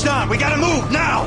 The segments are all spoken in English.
It's not. We gotta move now!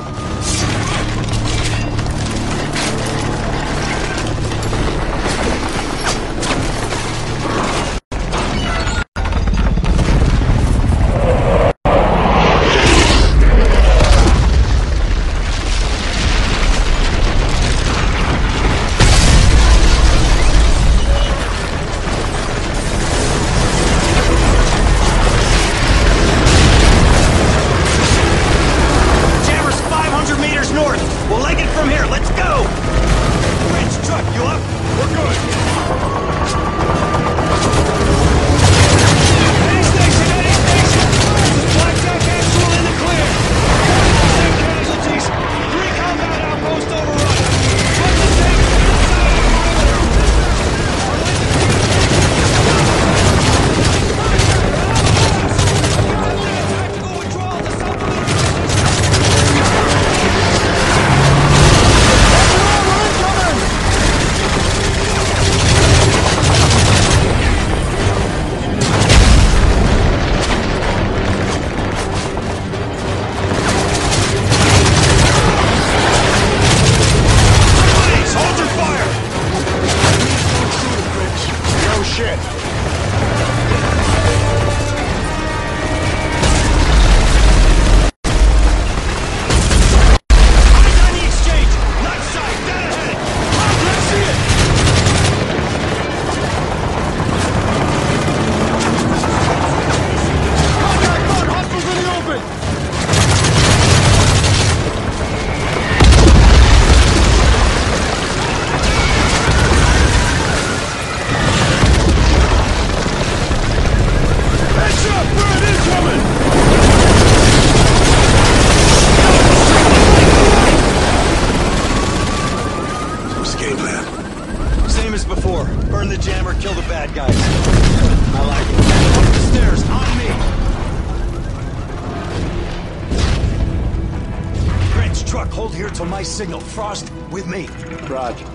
Signal. Frost, with me. Roger.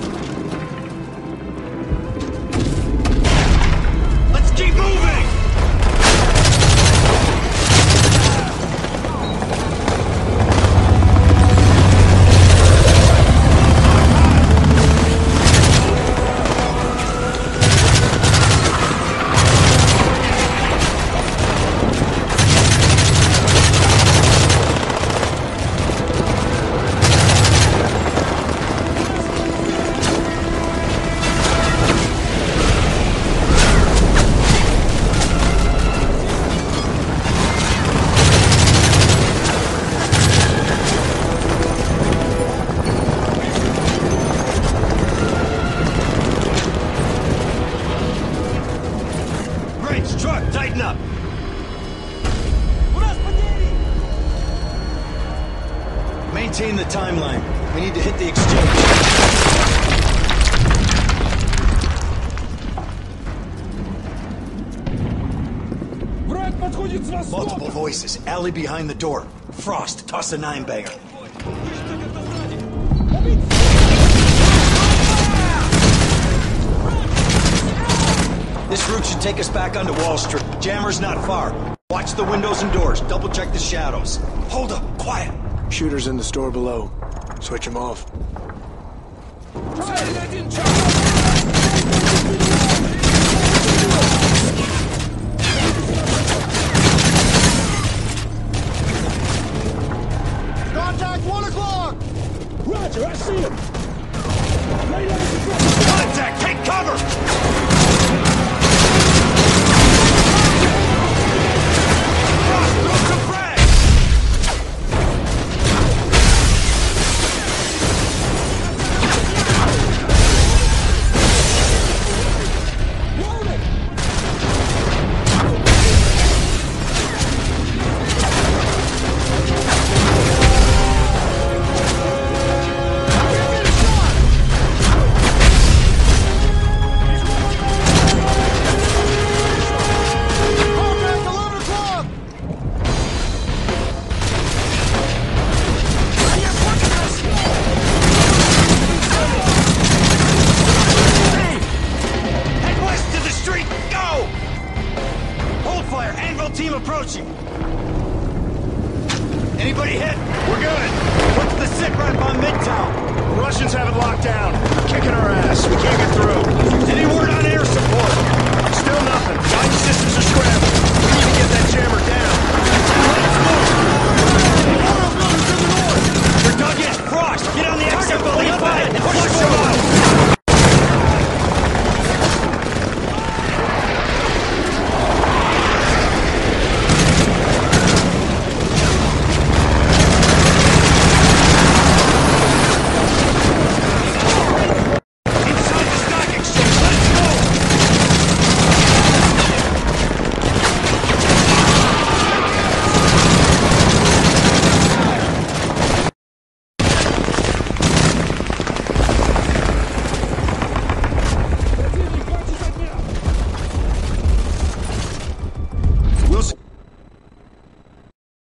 Let's keep moving! Maintain the timeline. We need to hit the exchange. Multiple voices. Alley behind the door. Frost, toss a 9-banger. This route should take us back onto Wall Street. Jammer's not far. Watch the windows and doors. Double check the shadows. Hold up. Quiet. Shooters in the store below. Switch them off. Try it,